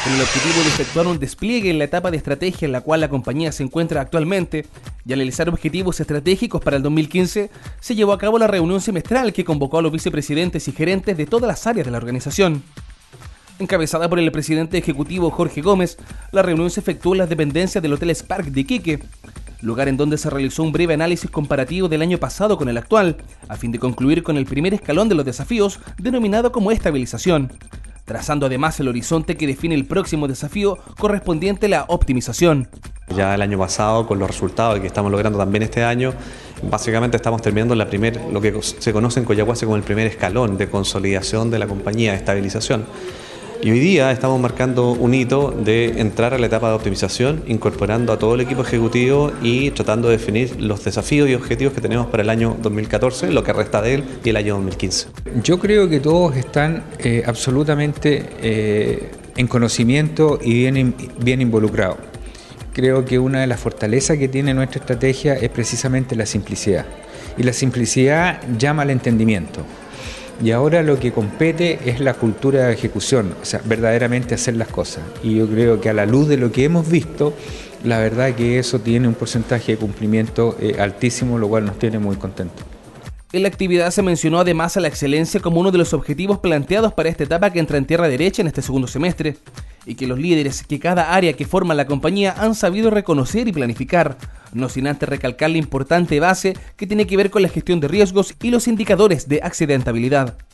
con el objetivo de efectuar un despliegue en la etapa de estrategia en la cual la compañía se encuentra actualmente y analizar objetivos estratégicos para el 2015, se llevó a cabo la reunión semestral que convocó a los vicepresidentes y gerentes de todas las áreas de la organización. Encabezada por el presidente ejecutivo Jorge Gómez, la reunión se efectuó en las dependencias del Hotel Spark de Iquique, lugar en donde se realizó un breve análisis comparativo del año pasado con el actual, a fin de concluir con el primer escalón de los desafíos, denominado como estabilización, trazando además el horizonte que define el próximo desafío correspondiente a la optimización. Ya el año pasado, con los resultados que estamos logrando también este año, básicamente estamos terminando lo que se conoce en Collahuasi como el primer escalón de consolidación de la compañía, de estabilización. Y hoy día estamos marcando un hito de entrar a la etapa de optimización, incorporando a todo el equipo ejecutivo y tratando de definir los desafíos y objetivos que tenemos para el año 2014, lo que resta de él, y el año 2015. Yo creo que todos están absolutamente en conocimiento y bien involucrados. Creo que una de las fortalezas que tiene nuestra estrategia es precisamente la simplicidad. Y la simplicidad llama al entendimiento. Y ahora lo que compete es la cultura de ejecución, o sea, verdaderamente hacer las cosas. Y yo creo que a la luz de lo que hemos visto, la verdad que eso tiene un porcentaje de cumplimiento altísimo, lo cual nos tiene muy contentos. En la actividad se mencionó además a la excelencia como uno de los objetivos planteados para esta etapa que entra en tierra derecha en este segundo semestre, y que los líderes que cada área que forma la compañía han sabido reconocer y planificar, no sin antes recalcar la importante base que tiene que ver con la gestión de riesgos y los indicadores de accidentabilidad.